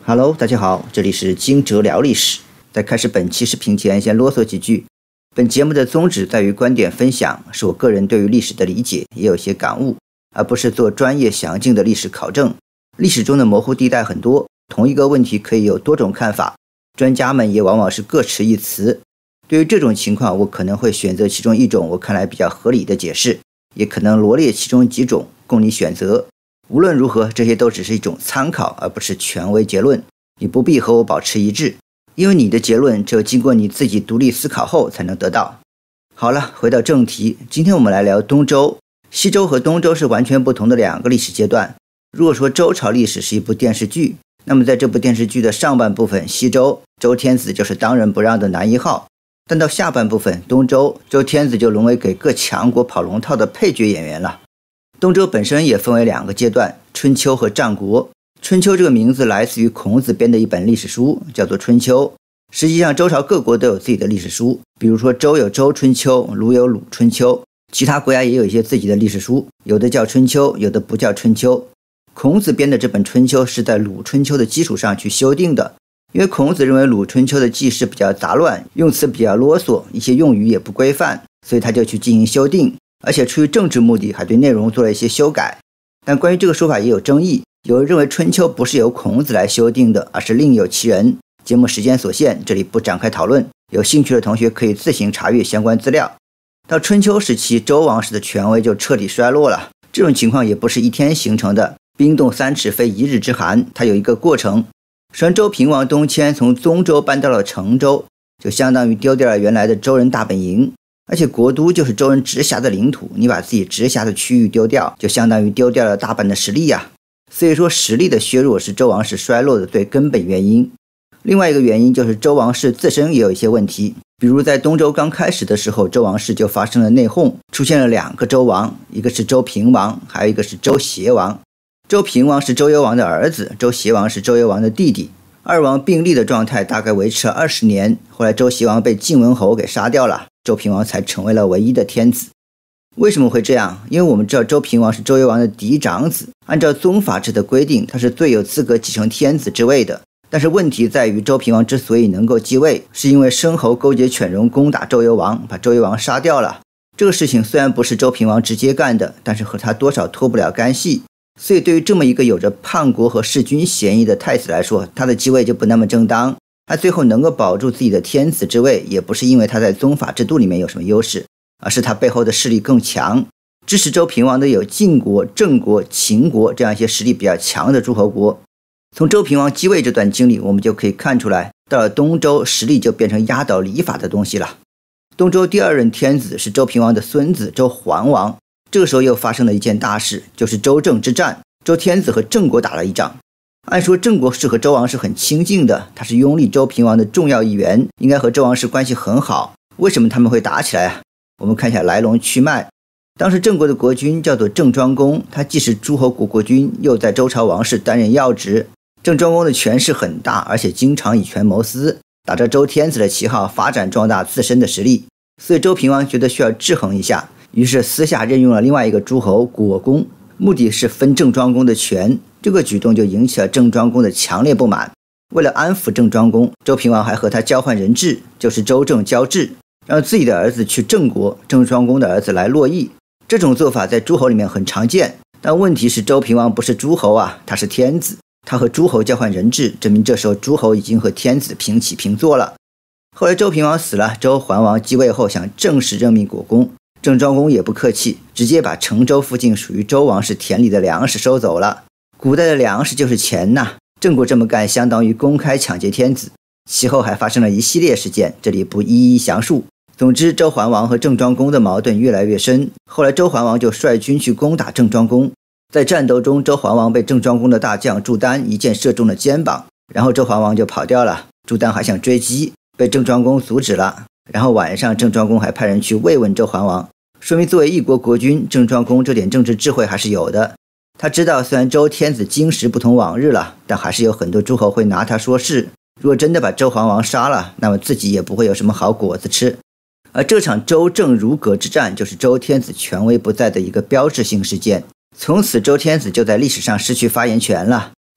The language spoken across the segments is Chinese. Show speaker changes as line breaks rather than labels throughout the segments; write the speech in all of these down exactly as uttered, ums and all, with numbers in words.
Hello， 大家好，这里是惊蛰聊历史。在开始本期视频前，先啰嗦几句。本节目的宗旨在于观点分享，是我个人对于历史的理解，也有些感悟，而不是做专业详尽的历史考证。历史中的模糊地带很多，同一个问题可以有多种看法，专家们也往往是各持一词。对于这种情况，我可能会选择其中一种我看来比较合理的解释，也可能罗列其中几种供你选择。无论如何，这些都只是一种参考，而不是权威结论。你不必和我保持一致，因为你的结论只有经过你自己独立思考后才能得到。好了，回到正题，今天我们来聊东周。西周和东周是完全不同的两个历史阶段。如果说周朝历史是一部电视剧，那么在这部电视剧的上半部分，西周，周天子就是当仁不让的男一号。但到下半部分，东周，周天子就沦为给各强国跑龙套的配角演员了。东周本身也分为两个阶段，春秋和战国。春秋这个名字来自于孔子编的一本历史书，叫做《春秋》。实际上周朝各国都有自己的历史书，比如说周有周春秋，鲁有鲁春秋，其他国家也有一些自己的历史书，有的叫春秋，有的不叫春秋。孔子编的这本春秋是在鲁春秋的基础上去修订的，因为孔子认为鲁春秋的记事比较杂乱，用词比较啰嗦，一些用语也不规范，所以他就去进行修订，而且出于政治目的还对内容做了一些修改。但关于这个说法也有争议，有人认为春秋不是由孔子来修订的，而是另有其人。节目时间所限，这里不展开讨论，有兴趣的同学可以自行查阅相关资料。到春秋时期，周王室的权威就彻底衰落了，这种情况也不是一天形成的，冰冻三尺非一日之寒，它有一个过程。虽然周平王东迁，从宗周搬到了成周，就相当于丢掉了原来的周人大本营，而且国都就是周人直辖的领土，你把自己直辖的区域丢掉，就相当于丢掉了大半的实力呀、啊。所以说实力的削弱是周王室衰落的最根本原因。另外一个原因就是周王室自身也有一些问题，比如在东周刚开始的时候，周王室就发生了内讧，出现了两个周王，一个是周平王，还有一个是周协王。周平王是周幽王的儿子，周协王是周幽王的弟弟，二王并立的状态大概维持了二十年，后来周协王被晋文侯给杀掉了，周平王才成为了唯一的天子。为什么会这样？因为我们知道周平王是周幽王的嫡长子，按照宗法制的规定，他是最有资格继承天子之位的。但是问题在于，周平王之所以能够继位，是因为申侯勾结犬戎攻打周幽王，把周幽王杀掉了。这个事情虽然不是周平王直接干的，但是和他多少脱不了干系。所以对于这么一个有着叛国和弑君嫌疑的太子来说，他的继位就不那么正当。他最后能够保住自己的天子之位，也不是因为他在宗法制度里面有什么优势，而是他背后的势力更强。支持周平王的有晋国、郑国、秦国这样一些实力比较强的诸侯国。从周平王继位这段经历，我们就可以看出来，到了东周，实力就变成压倒礼法的东西了。东周第二任天子是周平王的孙子周桓王，这个时候又发生了一件大事，就是周郑之战，周天子和郑国打了一仗。按说郑国是和周王室很亲近的，他是拥立周平王的重要一员，应该和周王室关系很好。为什么他们会打起来啊？我们看一下来龙去脉。当时郑国的国君叫做郑庄公，他既是诸侯国国君，又在周朝王室担任要职。郑庄公的权势很大，而且经常以权谋私，打着周天子的旗号发展壮大自身的实力。所以周平王觉得需要制衡一下，于是私下任用了另外一个诸侯果公，目的是分郑庄公的权。这个举动就引起了郑庄公的强烈不满。为了安抚郑庄公，周平王还和他交换人质，就是周郑交质，让自己的儿子去郑国，郑庄公的儿子来洛邑。这种做法在诸侯里面很常见，但问题是周平王不是诸侯啊，他是天子，他和诸侯交换人质，证明这时候诸侯已经和天子平起平坐了。后来周平王死了，周桓王继位后想正式任命果公，郑庄公也不客气，直接把成周附近属于周王室田里的粮食收走了。古代的粮食就是钱呐，郑国这么干相当于公开抢劫天子。其后还发生了一系列事件，这里不一一详述。总之，周桓王和郑庄公的矛盾越来越深，后来周桓王就率军去攻打郑庄公。在战斗中，周桓王被郑庄公的大将祝丹一箭射中了肩膀，然后周桓王就跑掉了。祝丹还想追击，被郑庄公阻止了。然后晚上，郑庄公还派人去慰问周桓王，说明作为一国国君，郑庄公这点政治智慧还是有的。他知道虽然周天子今时不同往日了，但还是有很多诸侯会拿他说事。如果真的把周桓王杀了，那么自己也不会有什么好果子吃。而这场周郑如葛之战就是周天子权威不在的一个标志性事件。从此周天子就在历史上失去发言权了。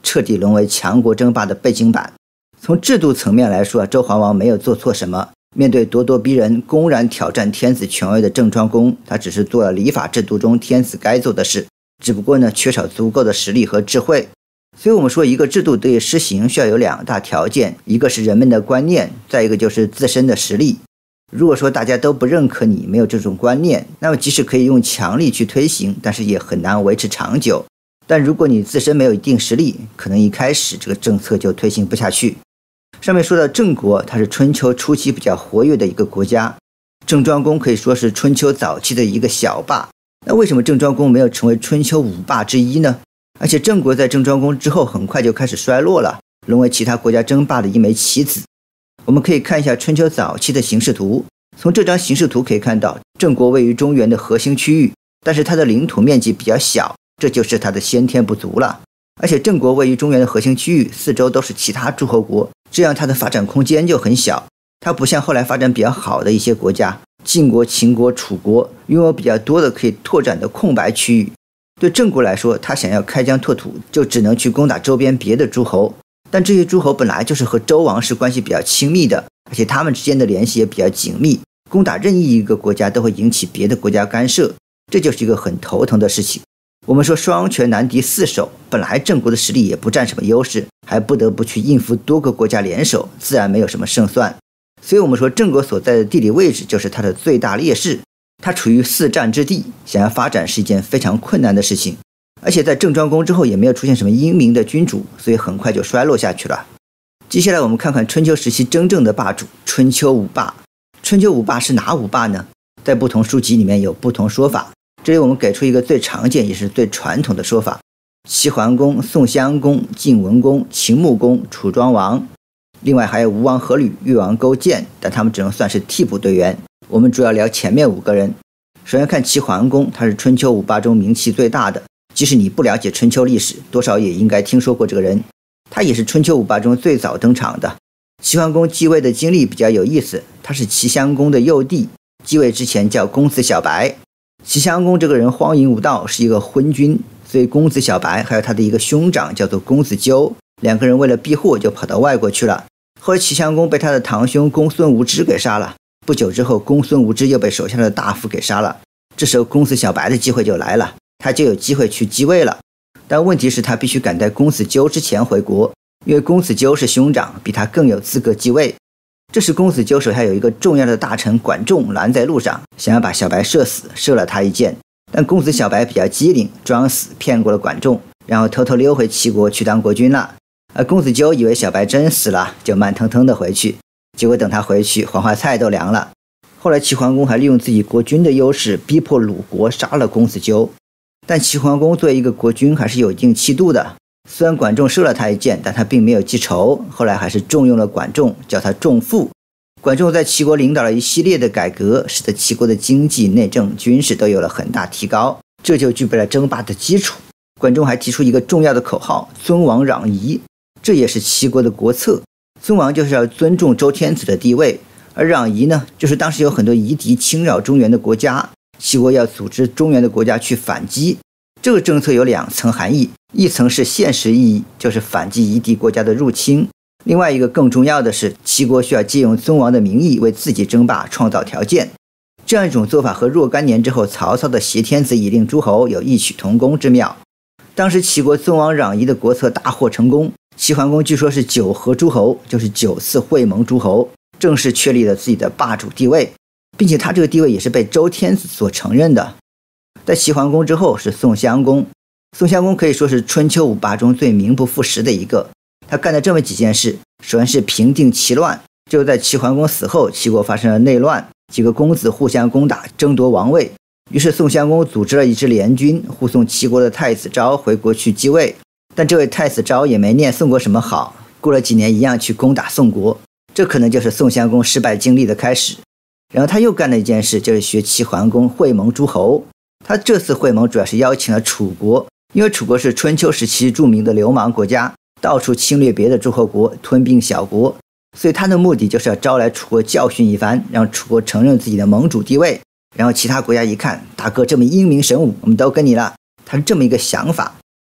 彻底沦为强国争霸的背景板。从制度层面来说，周桓王没有做错什么。面对咄咄逼人、公然挑战天子权威的郑庄公，他只是做了礼法制度中天子该做的事，只不过呢，缺少足够的实力和智慧。所以我们说，一个制度得以施行，需要有两大条件，一个是人们的观念，再一个就是自身的实力。如果说大家都不认可你，没有这种观念，那么即使可以用强力去推行，但是也很难维持长久。但如果你自身没有一定实力，可能一开始这个政策就推行不下去。上面说到郑国，它是春秋初期比较活跃的一个国家，郑庄公可以说是春秋早期的一个小霸。那为什么郑庄公没有成为春秋五霸之一呢？而且郑国在郑庄公之后很快就开始衰落了，沦为其他国家争霸的一枚棋子。我们可以看一下春秋早期的形势图，从这张形势图可以看到，郑国位于中原的核心区域，但是它的领土面积比较小，这就是它的先天不足了。而且郑国位于中原的核心区域，四周都是其他诸侯国，这样它的发展空间就很小。它不像后来发展比较好的一些国家，晋国、秦国、楚国，拥有比较多的可以拓展的空白区域。对郑国来说，他想要开疆拓土，就只能去攻打周边别的诸侯。但这些诸侯本来就是和周王室关系比较亲密的，而且他们之间的联系也比较紧密，攻打任意一个国家都会引起别的国家干涉，这就是一个很头疼的事情。我们说双拳难敌四手，本来郑国的实力也不占什么优势，还不得不去应付多个国家联手，自然没有什么胜算。所以我们说郑国所在的地理位置就是它的最大劣势，它处于四战之地，想要发展是一件非常困难的事情。而且在郑庄公之后也没有出现什么英明的君主，所以很快就衰落下去了。接下来我们看看春秋时期真正的霸主，春秋五霸。春秋五霸是哪五霸呢？在不同书籍里面有不同说法，这里我们给出一个最常见也是最传统的说法：齐桓公、宋襄公、晋文公、秦穆公、楚庄王。另外还有吴王阖闾、越王勾践，但他们只能算是替补队员。我们主要聊前面五个人。首先看齐桓公，他是春秋五霸中名气最大的，即使你不了解春秋历史，多少也应该听说过这个人。他也是春秋五霸中最早登场的。齐桓公继位的经历比较有意思，他是齐襄公的幼弟，继位之前叫公子小白。齐襄公这个人荒淫无道，是一个昏君，所以公子小白还有他的一个兄长叫做公子纠，两个人为了避祸就跑到外国去了。后来齐襄公被他的堂兄公孙无知给杀了，不久之后公孙无知又被手下的大夫给杀了，这时候公子小白的机会就来了，他就有机会去继位了。但问题是他必须赶在公子纠之前回国，因为公子纠是兄长，比他更有资格继位。这时公子纠手下有一个重要的大臣管仲拦在路上，想要把小白射死，射了他一箭。但公子小白比较机灵，装死骗过了管仲，然后偷偷溜回齐国去当国君了。而公子纠以为小白真死了，就慢腾腾的回去，结果等他回去，黄花菜都凉了。后来齐桓公还利用自己国君的优势，逼迫鲁国杀了公子纠。但齐桓公作为一个国君还是有一定气度的，虽然管仲射了他一箭，但他并没有记仇，后来还是重用了管仲，叫他仲父。管仲在齐国领导了一系列的改革，使得齐国的经济、内政、军事都有了很大提高，这就具备了争霸的基础。管仲还提出一个重要的口号：尊王攘夷，这也是齐国的国策。尊王就是要尊重周天子的地位，而攘夷呢，就是当时有很多夷狄侵扰中原的国家，齐国要组织中原的国家去反击。这个政策有两层含义，一层是现实意义，就是反击夷狄国家的入侵；另外一个更重要的是，齐国需要借用尊王的名义为自己争霸创造条件。这样一种做法和若干年之后曹操的挟天子以令诸侯有异曲同工之妙。当时齐国尊王攘夷的国策大获成功，齐桓公据说是九合诸侯，就是九次会盟诸侯，正式确立了自己的霸主地位，并且他这个地位也是被周天子所承认的。在齐桓公之后是宋襄公，宋襄公可以说是春秋五霸中最名不副实的一个。他干了这么几件事，首先是平定齐乱，就在齐桓公死后，齐国发生了内乱，几个公子互相攻打，争夺王位。于是宋襄公组织了一支联军，护送齐国的太子昭回国去继位。但这位太子昭也没念宋国什么好，过了几年一样去攻打宋国，这可能就是宋襄公失败经历的开始。然后他又干了一件事，就是学齐桓公会盟诸侯。他这次会盟主要是邀请了楚国，因为楚国是春秋时期著名的流氓国家，到处侵略别的诸侯国，吞并小国，所以他的目的就是要招来楚国教训一番，让楚国承认自己的盟主地位。然后其他国家一看，大哥这么英明神武，我们都跟你了，他是这么一个想法。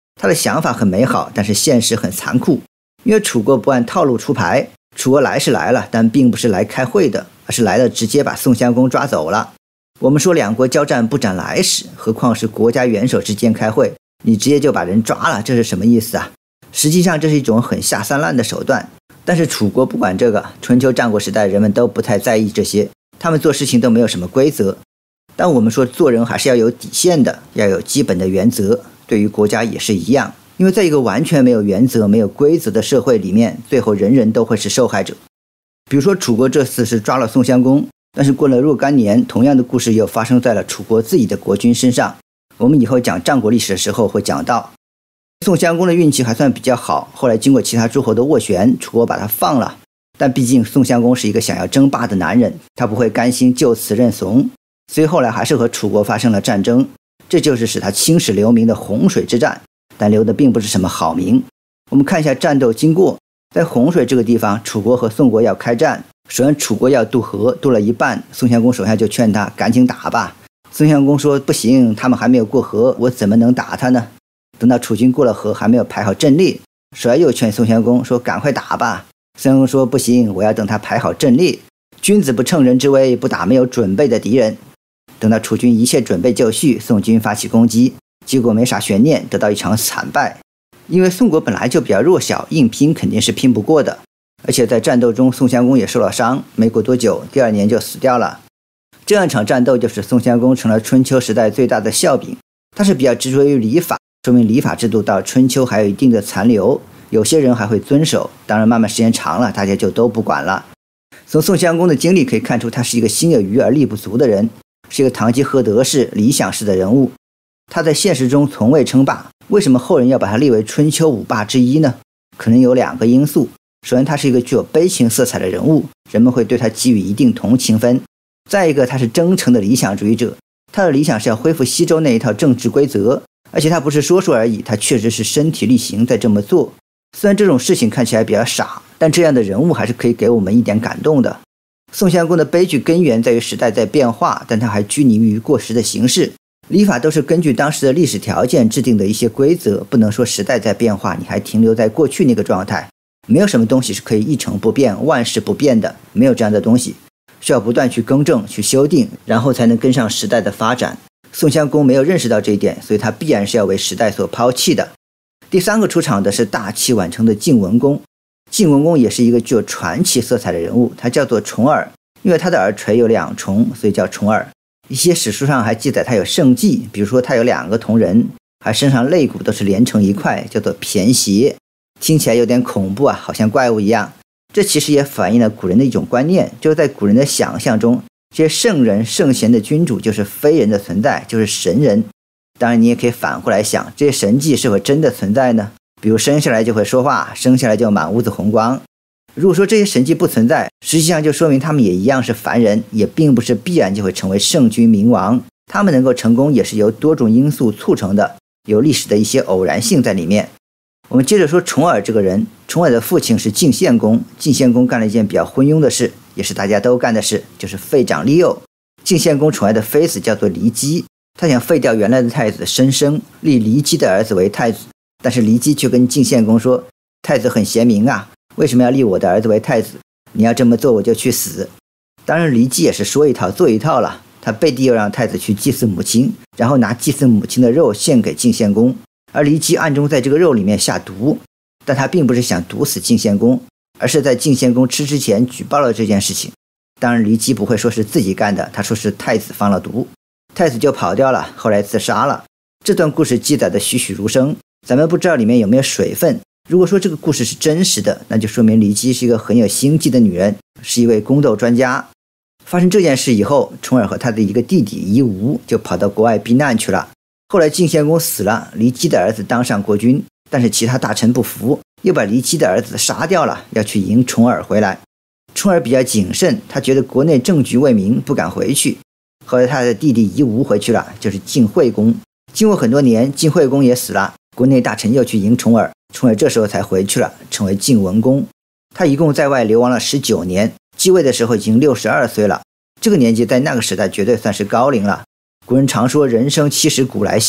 他的想法很美好，但是现实很残酷。因为楚国不按套路出牌，楚国来是来了，但并不是来开会的，而是来了直接把宋襄公抓走了。我们说两国交战不斩来使，何况是国家元首之间开会，你直接就把人抓了，这是什么意思啊？实际上这是一种很下三滥的手段。但是楚国不管这个，春秋战国时代人们都不太在意这些，他们做事情都没有什么规则。但我们说做人还是要有底线的，要有基本的原则，对于国家也是一样。因为在一个完全没有原则、没有规则的社会里面，最后人人都会是受害者。比如说楚国这次是抓了宋襄公，但是过了若干年，同样的故事又发生在了楚国自己的国君身上。我们以后讲战国历史的时候会讲到，宋襄公的运气还算比较好，后来经过其他诸侯的斡旋，楚国把他放了。但毕竟宋襄公是一个想要争霸的男人，他不会甘心就此认怂，所以后来还是和楚国发生了战争，这就是使他青史留名的洪水之战。但留的并不是什么好名。我们看一下战斗经过，在洪水这个地方，楚国和宋国要开战。首先楚国要渡河，渡了一半，宋襄公手下就劝他赶紧打吧。宋襄公说不行，他们还没有过河，我怎么能打他呢？等到楚军过了河，还没有排好阵列，手下又劝宋襄公说赶快打吧。宋襄公说不行，我要等他排好阵列。君子不乘人之危，不打没有准备的敌人。等到楚军一切准备就绪，宋军发起攻击，结果没啥悬念，得到一场惨败。因为宋国本来就比较弱小，硬拼肯定是拼不过的。而且在战斗中，宋襄公也受了伤，没过多久，第二年就死掉了。这样一场战斗就使宋襄公成了春秋时代最大的笑柄。他是比较执着于礼法，说明礼法制度到春秋还有一定的残留，有些人还会遵守。当然慢慢时间长了，大家就都不管了。从宋襄公的经历可以看出，他是一个心有余而力不足的人，是一个堂吉诃德式理想式的人物。他在现实中从未称霸，为什么后人要把他列为春秋五霸之一呢？可能有两个因素。首先，他是一个具有悲情色彩的人物，人们会对他给予一定同情分。再一个，他是真诚的理想主义者，他的理想是要恢复西周那一套政治规则，而且他不是说说而已，他确实是身体力行在这么做。虽然这种事情看起来比较傻，但这样的人物还是可以给我们一点感动的。宋襄公的悲剧根源在于时代在变化，但他还拘泥于过时的形式。礼法都是根据当时的历史条件制定的一些规则，不能说时代在变化，你还停留在过去那个状态。没有什么东西是可以一成不变、万事不变的，没有这样的东西，需要不断去更正、去修订，然后才能跟上时代的发展。宋襄公没有认识到这一点，所以他必然是要为时代所抛弃的。第三个出场的是大器晚成的晋文公。晋文公也是一个具有传奇色彩的人物，他叫做重耳，因为他的耳垂有两重，所以叫重耳。一些史书上还记载他有圣迹，比如说他有两个同人，还身上肋骨都是连成一块，叫做胼�胁�，听起来有点恐怖啊，好像怪物一样。这其实也反映了古人的一种观念，就是在古人的想象中，这些圣人圣贤的君主就是非人的存在，就是神人。当然你也可以反过来想，这些神迹是否真的存在呢？比如生下来就会说话，生下来就满屋子红光。如果说这些神迹不存在，实际上就说明他们也一样是凡人，也并不是必然就会成为圣君明王。他们能够成功也是由多种因素促成的，有历史的一些偶然性在里面。我们接着说重耳这个人，重耳的父亲是晋献公，晋献公干了一件比较昏庸的事，也是大家都干的事，就是废长立幼。晋献公宠爱的妃子叫做骊姬，他想废掉原来的太子申生，立骊姬的儿子为太子，但是骊姬却跟晋献公说，太子很贤明啊，为什么要立我的儿子为太子？你要这么做我就去死。当然骊姬也是说一套做一套了，他背地又让太子去祭祀母亲，然后拿祭祀母亲的肉献给晋献公，而骊姬暗中在这个肉里面下毒，但他并不是想毒死晋献公，而是在晋献公吃之前举报了这件事情。当然骊姬不会说是自己干的，他说是太子放了毒，太子就跑掉了，后来自杀了。这段故事记载的栩栩如生，咱们不知道里面有没有水分。如果说这个故事是真实的，那就说明骊姬是一个很有心计的女人，是一位宫斗专家。发生这件事以后，重耳和他的一个弟弟夷吾就跑到国外避难去了。后来晋献公死了，骊姬的儿子当上国君，但是其他大臣不服，又把骊姬的儿子杀掉了，要去迎重耳回来。重耳比较谨慎，他觉得国内政局未明，不敢回去。后来他的弟弟夷吾回去了，就是晋惠公。经过很多年，晋惠公也死了，国内大臣又去迎重耳，重耳这时候才回去了，成为晋文公。他一共在外流亡了十九年，继位的时候已经六十二岁了。这个年纪在那个时代绝对算是高龄了。古人常说人生七十古来稀，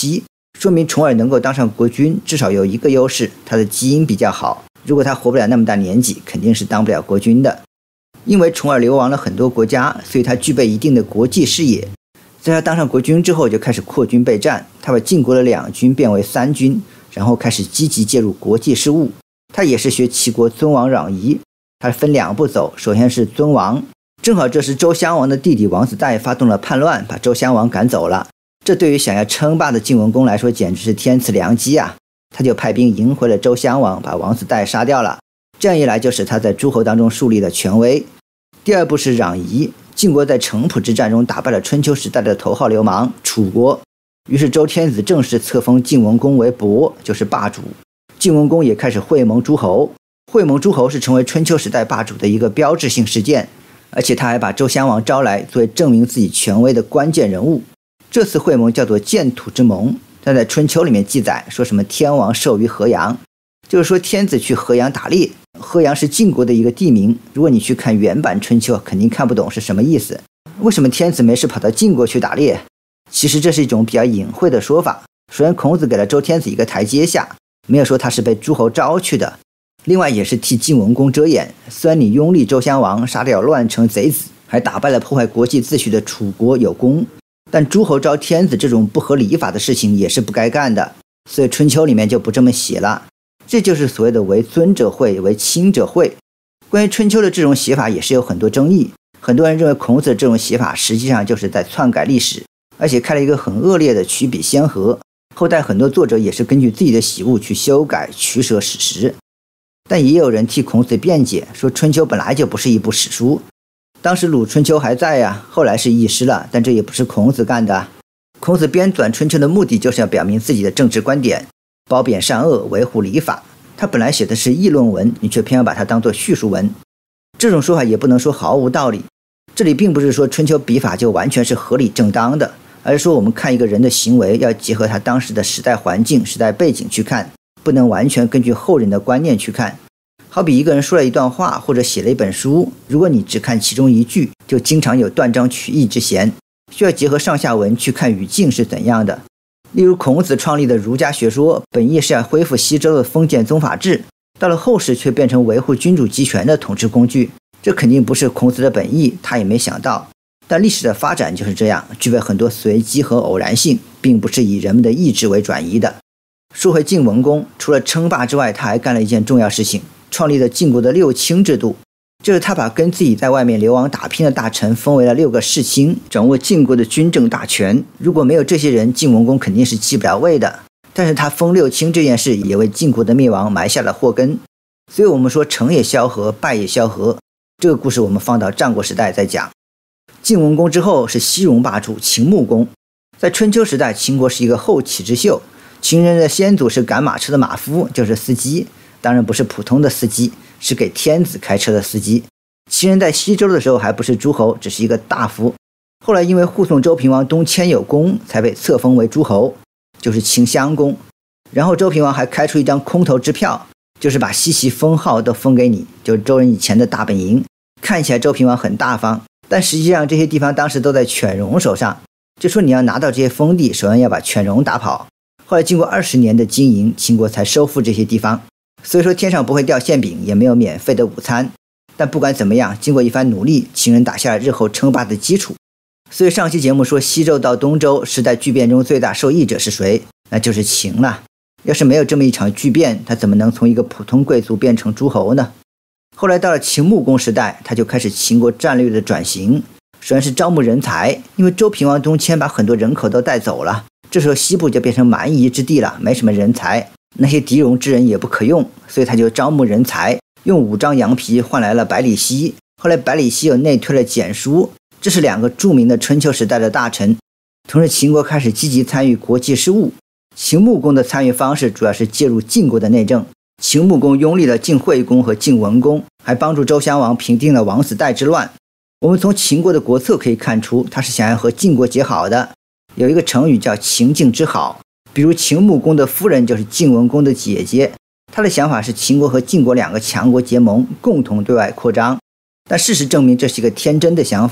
说明重耳能够当上国君，至少有一个优势，他的基因比较好。如果他活不了那么大年纪，肯定是当不了国君的。因为重耳流亡了很多国家，所以他具备一定的国际视野。在他当上国君之后，就开始扩军备战，他把晋国的两军变为三军，然后开始积极介入国际事务。他也是学齐国尊王攘夷，他分两步走，首先是尊王。正好这时周襄王的弟弟王子带发动了叛乱，把周襄王赶走了。这对于想要称霸的晋文公来说简直是天赐良机啊！他就派兵迎回了周襄王，把王子带杀掉了。这样一来，就使他在诸侯当中树立了权威。第二步是攘夷，晋国在城濮之战中打败了春秋时代的头号流氓楚国，于是周天子正式册封晋文公为伯，就是霸主。晋文公也开始会盟诸侯，会盟诸侯是成为春秋时代霸主的一个标志性事件，而且他还把周襄王招来作为证明自己权威的关键人物。这次会盟叫做建土之盟，但在春秋里面记载说什么天王授于河阳，就是说天子去河阳打猎。河阳是晋国的一个地名，如果你去看原版春秋，肯定看不懂是什么意思。为什么天子没事跑到晋国去打猎？其实这是一种比较隐晦的说法。首先孔子给了周天子一个台阶下，没有说他是被诸侯招去的。另外也是替晋文公遮掩，虽然你拥立周襄王，杀掉乱臣贼子，还打败了破坏国际秩序的楚国有功，但诸侯招天子这种不合礼法的事情也是不该干的，所以春秋里面就不这么写了。这就是所谓的为尊者讳，为亲者讳。关于春秋的这种写法也是有很多争议，很多人认为孔子的这种写法实际上就是在篡改历史，而且开了一个很恶劣的取比先河，后代很多作者也是根据自己的喜恶去修改取舍史实。但也有人替孔子辩解，说春秋本来就不是一部史书，当时鲁春秋还在呀，后来是易师了，但这也不是孔子干的。孔子编纂春秋的目的就是要表明自己的政治观点，褒贬善恶，维护礼法。他本来写的是议论文，你却偏要把它当作叙述文，这种说法也不能说毫无道理。这里并不是说春秋笔法就完全是合理正当的，而是说我们看一个人的行为要结合他当时的时代环境、时代背景去看，不能完全根据后人的观念去看。好比一个人说了一段话或者写了一本书，如果你只看其中一句，就经常有断章取义之嫌，需要结合上下文去看语境是怎样的。例如孔子创立的儒家学说，本意是要恢复西周的封建宗法制，到了后世却变成维护君主集权的统治工具，这肯定不是孔子的本意，他也没想到。但历史的发展就是这样，具备很多随机和偶然性，并不是以人们的意志为转移的。说回晋文公，除了称霸之外，他还干了一件重要事情，创立了晋国的六卿制度，就是他把跟自己在外面流亡打拼的大臣封为了六个世卿，掌握晋国的军政大权。如果没有这些人，晋文公肯定是继不了位的。但是他封六卿这件事也为晋国的灭亡埋下了祸根。所以我们说成也萧何，败也萧何，这个故事我们放到战国时代再讲。晋文公之后是西戎霸主秦穆公。在春秋时代，秦国是一个后起之秀，秦人的先祖是赶马车的马夫，就是司机，当然不是普通的司机，是给天子开车的司机。秦人在西周的时候还不是诸侯，只是一个大夫，后来因为护送周平王东迁有功，才被册封为诸侯，就是秦襄公。然后周平王还开出一张空头支票，就是把西岐封号都封给你，就是周人以前的大本营。看起来周平王很大方，但实际上这些地方当时都在犬戎手上，就说你要拿到这些封地，首先要把犬戎打跑。后来经过二十年的经营，秦国才收复这些地方。所以说天上不会掉馅饼，也没有免费的午餐。但不管怎么样，经过一番努力，秦人打下了日后称霸的基础。所以上期节目说西周到东周时代巨变中最大受益者是谁？那就是秦了。要是没有这么一场巨变，他怎么能从一个普通贵族变成诸侯呢？后来到了秦穆公时代，他就开始秦国战略的转型。首先是招募人才，因为周平王东迁把很多人口都带走了，这时候西部就变成蛮夷之地了，没什么人才，那些狄戎之人也不可用，所以他就招募人才，用五张羊皮换来了百里奚。后来百里奚又内推了蹇叔，这是两个著名的春秋时代的大臣。同时秦国开始积极参与国际事务。秦穆公的参与方式主要是介入晋国的内政，秦穆公拥立了晋惠公和晋文公，还帮助周襄王平定了王子带之乱。我们从秦国的国策可以看出，他是想要和晋国结好的。有一个成语叫秦晋之好，比如秦穆公的夫人就是晋文公的姐姐，他的想法是秦国和晋国两个强国结盟，共同对外扩张。但事实证明这是一个天真的想法。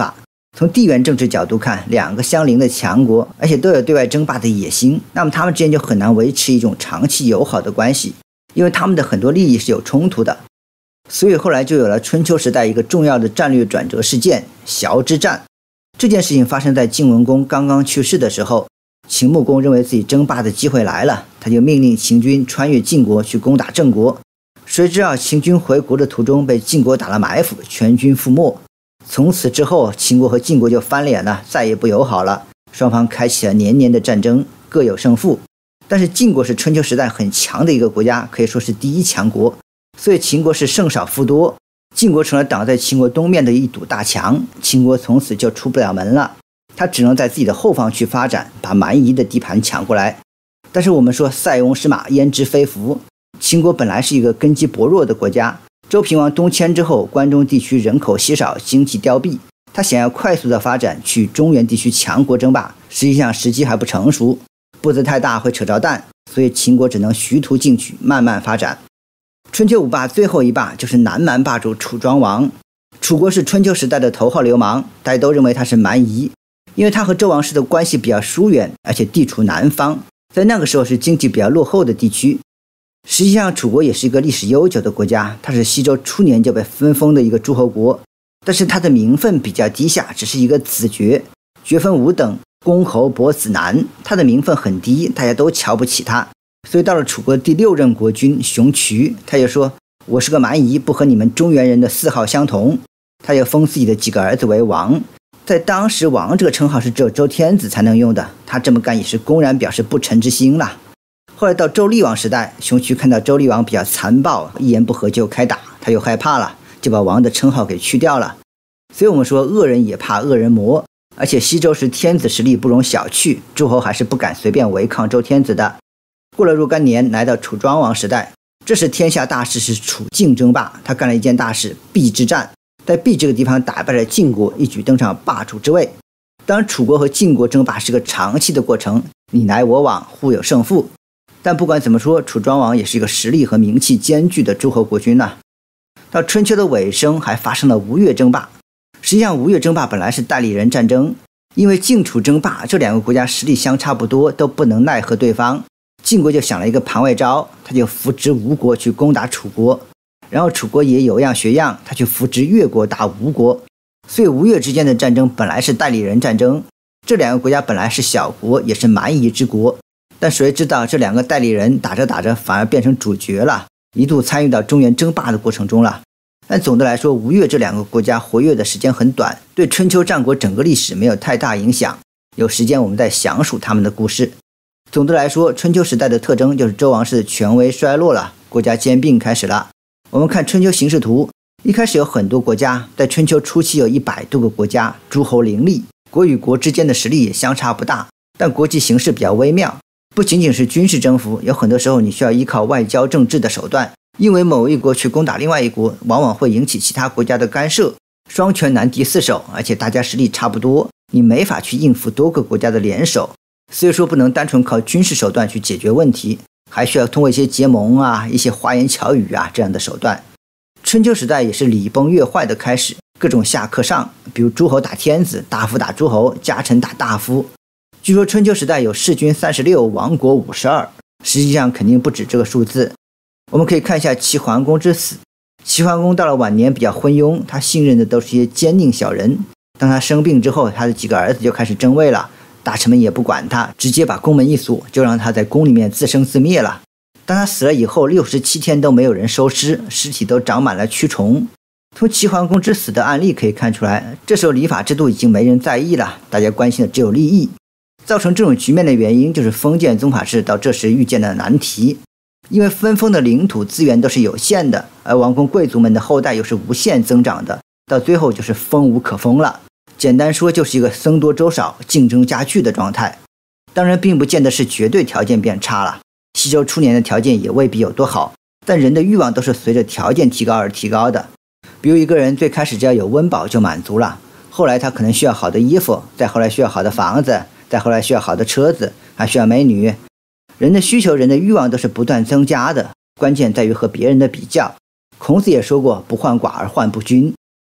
从地缘政治角度看，两个相邻的强国，而且都有对外争霸的野心，那么他们之间就很难维持一种长期友好的关系，因为他们的很多利益是有冲突的。所以后来就有了春秋时代一个重要的战略转折事件——崤之战。这件事情发生在晋文公刚刚去世的时候，秦穆公认为自己争霸的机会来了，他就命令秦军穿越晋国去攻打郑国。谁知道秦军回国的途中被晋国打了埋伏，全军覆没。从此之后，秦国和晋国就翻脸了，再也不友好了，双方开启了年年的战争，各有胜负。但是晋国是春秋时代很强的一个国家，可以说是第一强国，所以秦国是胜少负多，晋国成了挡在秦国东面的一堵大墙，秦国从此就出不了门了，他只能在自己的后方去发展，把蛮夷的地盘抢过来。但是我们说塞翁失马焉知非福，秦国本来是一个根基薄弱的国家，周平王东迁之后，关中地区人口稀少，经济凋敝，他想要快速的发展去中原地区强国争霸，实际上时机还不成熟，步子太大会扯着蛋，所以秦国只能徐图进取，慢慢发展。春秋五霸最后一霸就是南蛮霸主楚庄王。楚国是春秋时代的头号流氓，大家都认为他是蛮夷，因为他和周王室的关系比较疏远，而且地处南方，在那个时候是经济比较落后的地区。实际上楚国也是一个历史悠久的国家，它是西周初年就被分封的一个诸侯国，但是它的名分比较低下，只是一个子爵，爵分五等，公侯伯子男，他的名分很低，大家都瞧不起他。所以到了楚国第六任国君熊渠，他就说我是个蛮夷，不和你们中原人的嗜好相同，他就封自己的几个儿子为王。在当时王这个称号是只有周天子才能用的，他这么干也是公然表示不臣之心了。后来到周厉王时代，熊渠看到周厉王比较残暴，一言不合就开打，他又害怕了，就把王的称号给去掉了。所以我们说恶人也怕恶人磨，而且西周时天子实力不容小觑，诸侯还是不敢随便违抗周天子的。过了若干年，来到楚庄王时代，这时天下大势是楚晋争霸，他干了一件大事，邲之战，在邲这个地方打败了晋国，一举登上霸主之位。当然楚国和晋国争霸是个长期的过程，你来我往，互有胜负，但不管怎么说，楚庄王也是一个实力和名气兼具的诸侯国君呐。到春秋的尾声，还发生了吴越争霸。实际上吴越争霸本来是代理人战争，因为晋楚争霸这两个国家实力相差不多，都不能奈何对方。晋国就想了一个盘外招，他就扶植吴国去攻打楚国，然后楚国也有样学样，他去扶植越国打吴国。所以吴越之间的战争本来是代理人战争，这两个国家本来是小国，也是蛮夷之国，但谁知道这两个代理人打着打着反而变成主角了，一度参与到中原争霸的过程中了。但总的来说，吴越这两个国家活跃的时间很短，对春秋战国整个历史没有太大影响，有时间我们再详述他们的故事。总的来说，春秋时代的特征就是周王室的权威衰落了，国家兼并开始了。我们看春秋形势图，一开始有很多国家，在春秋初期有一百多个国家，诸侯林立，国与国之间的实力也相差不大，但国际形势比较微妙，不仅仅是军事征服，有很多时候你需要依靠外交政治的手段，因为某一国去攻打另外一国，往往会引起其他国家的干涉，双拳难敌四手，而且大家实力差不多，你没法去应付多个国家的联手，所以说不能单纯靠军事手段去解决问题，还需要通过一些结盟啊，一些花言巧语啊这样的手段。春秋时代也是礼崩乐坏的开始，各种下克上，比如诸侯打天子，大夫打诸侯，家臣打大夫。据说春秋时代有弑君三十六，亡国五十二，实际上肯定不止这个数字。我们可以看一下齐桓公之死，齐桓公到了晚年比较昏庸，他信任的都是一些奸佞小人，当他生病之后，他的几个儿子就开始争位了，大臣们也不管他，直接把宫门一锁，就让他在宫里面自生自灭了。当他死了以后，六十七天都没有人收尸，尸体都长满了蛆虫。从齐桓公之死的案例可以看出来，这时候礼法制度已经没人在意了，大家关心的只有利益。造成这种局面的原因就是封建宗法制到这时遇见了难题，因为分封的领土资源都是有限的，而王公贵族们的后代又是无限增长的，到最后就是封无可封了。简单说就是一个僧多粥少，竞争加剧的状态。当然并不见得是绝对条件变差了，西周初年的条件也未必有多好，但人的欲望都是随着条件提高而提高的。比如一个人最开始只要有温饱就满足了，后来他可能需要好的衣服，再后来需要好的房子，再后来需要好的车子，还需要美女。人的需求，人的欲望都是不断增加的，关键在于和别人的比较。孔子也说过，不患寡而患不均。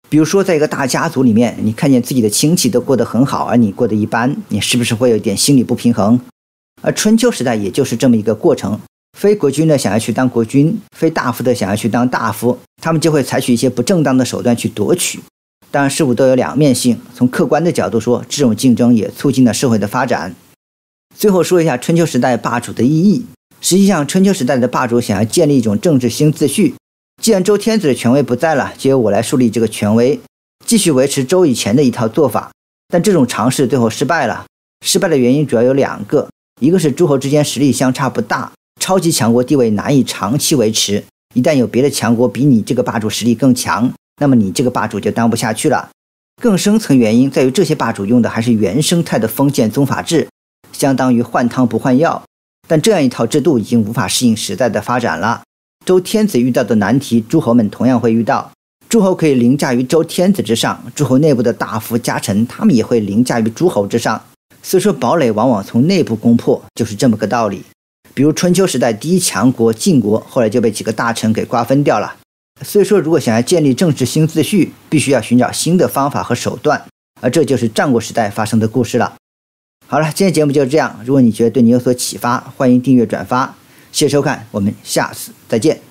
比如说，在一个大家族里面，你看见自己的亲戚都过得很好，而你过得一般，你是不是会有点心理不平衡？而春秋时代也就是这么一个过程，非国君的想要去当国君，非大夫的想要去当大夫，他们就会采取一些不正当的手段去夺取。当然，事物都有两面性，从客观的角度说，这种竞争也促进了社会的发展。最后说一下春秋时代霸主的意义。实际上，春秋时代的霸主想要建立一种政治新秩序，既然周天子的权威不在了，就由我来树立这个权威，继续维持周以前的一套做法。但这种尝试最后失败了，失败的原因主要有两个，一个是诸侯之间实力相差不大，超级强国地位难以长期维持，一旦有别的强国比你这个霸主实力更强，那么你这个霸主就当不下去了。更深层原因在于这些霸主用的还是原生态的封建宗法制，相当于换汤不换药，但这样一套制度已经无法适应时代的发展了。周天子遇到的难题，诸侯们同样会遇到。诸侯可以凌驾于周天子之上，诸侯内部的大夫家臣，他们也会凌驾于诸侯之上。所以说，堡垒往往从内部攻破，就是这么个道理。比如春秋时代第一强国晋国，后来就被几个大臣给瓜分掉了。所以说，如果想要建立政治新秩序，必须要寻找新的方法和手段，而这就是战国时代发生的故事了。好了，今天节目就是这样。如果你觉得对你有所启发，欢迎订阅转发。谢谢收看，我们下次再见。